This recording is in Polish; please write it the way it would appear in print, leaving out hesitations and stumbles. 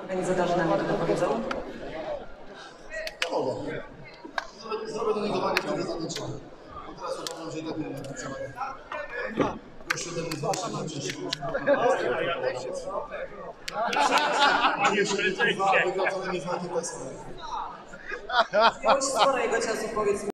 organizatorzy nam to powiedzą? Nie mogę. Zrobię do niego wagę wtedy zatyczę. Bo teraz uważam, że i tak nie mam przewagę. Gościu ode mnie zwłaszcza na wcześniej. Wygrodzonymi znaki PESA. Miałeś sporo jego ciosów, powiedz mi.